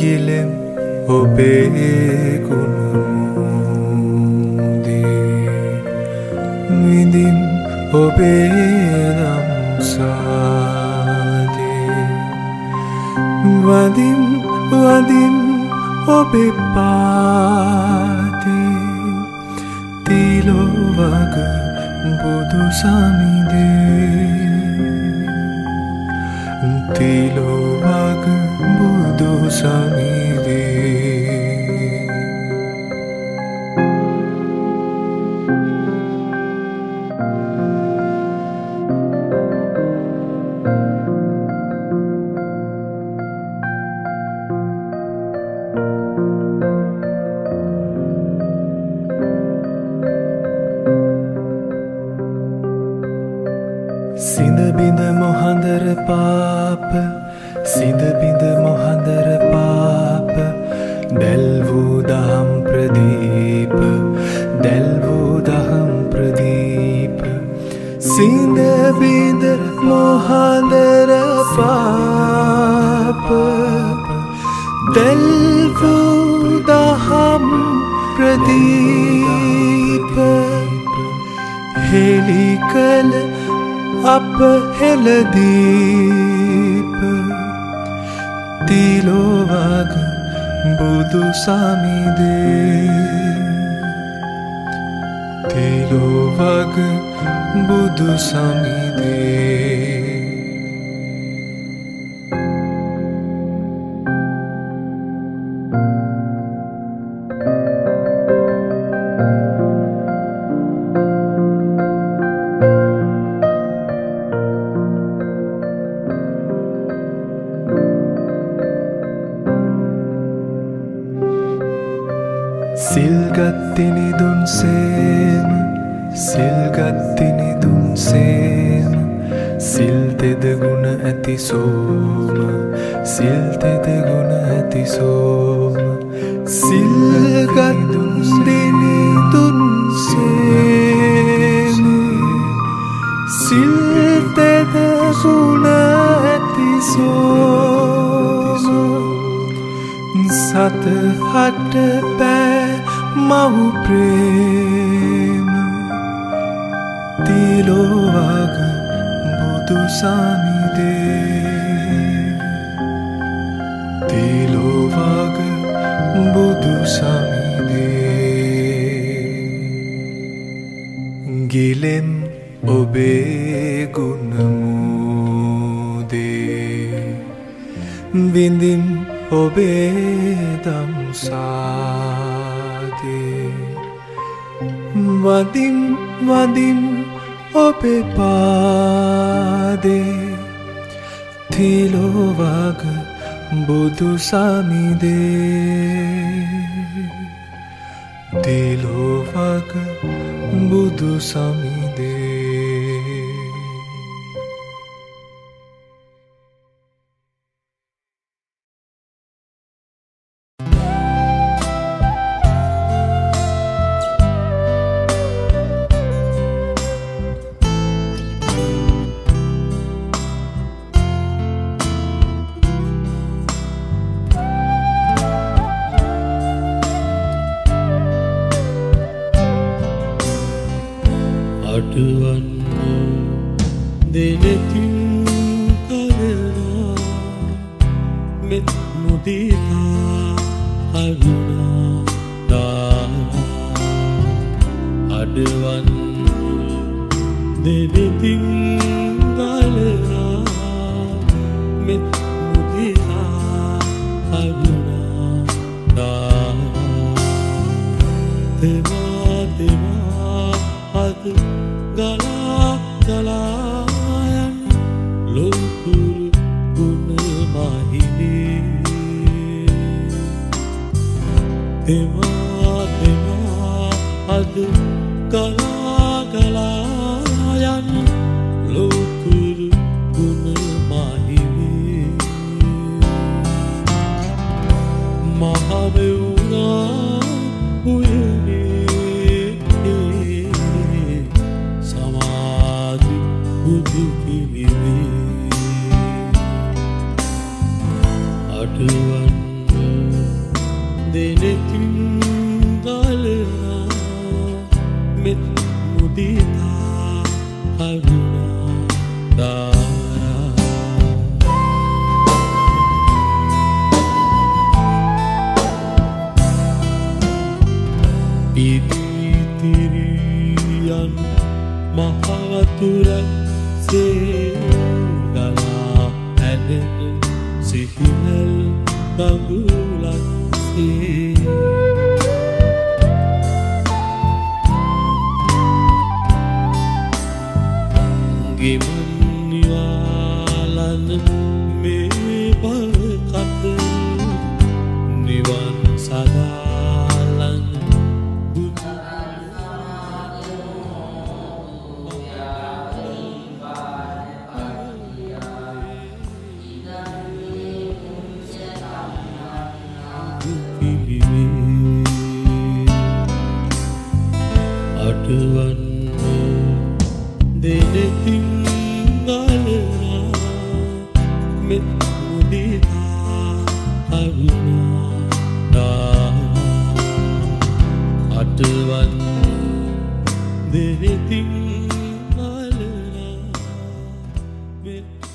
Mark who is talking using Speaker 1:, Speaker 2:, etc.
Speaker 1: ගිලෙම් ඔබේ කුණුමුදේ විඳින් ඔබේ දම්සාදේ වදින් වදින් ඔබේ පාතේ තිලෝ වග බුදු සමිදේ තිලෝ වග බුදු සමිදේ සිඳ බිඳ මොහඳර පාප සිඳ බිඳ මොහඳර පාප දැල් වූ දහම් ප්‍රදීප දැල් වූ දහම් ප්‍රදීප සිඳ බිඳ මොහඳර පාප දැල් වූ දහම් ප්‍රදීප හෙළි කළ අප හෙළදීප තිලෝ වග බුදු සමිදේ තිලෝ වග බුදු සමිදේ සිල්ගත්තිනි දුන්සේම සිල්ගත්තිනි දුන්සේම සිල් තෙද ගුණ ඇති සෝම සිල් තෙද ගුණ ඇති සෝම සිල්ගත්තිනි දුන්සේම සිල් තෙද ගුණ ඇති සෝම සත හට පෑ මවු ප්‍රේම තිලෝ වග බුදු සමිදේ තිලෝ වග බුදු සමිදේ ගිලෙම් ඔබේ ගුණමුදේ විඳින් ඔබේ දම්සාදේ වදින් වදින් ඔබේ පාදේ තිලෝ වග බුදු සමිදේ තිලෝ වග බුදු සමිදේ
Speaker 2: අටවන්න දෙනෙතින් කරනා මෙත් මුදිතා කරුණා දානා අඩවන්න දෙනෙතින් කරනා මෙත් මුදිතා කරුණා දානා දෙවා දෙවා අද ගලා ගලා යන ලෝකුරු ගුණ මහිනේ දෙවා දෙවා අද ගලා ගලා යන ලෝකුරු ගුණ මහිනේ මහවෙවුනා අටවන්න දෙනෙතින් ගලනා මෙත් මුදිතා කරුණා දාරා ඉදිරියන් මහවතුරක් සේගලා ඇදෙන සිහිනල් ගඟුලක් සේ ගෙමන් නිවාලන මේ බරකත නිවන් සදාලන අටවන්න දෙනෙතින් ගලනා මෙත් මුදිතා කරුණා දාරා අටවන්න දෙනෙතින් ගලනා මෙත්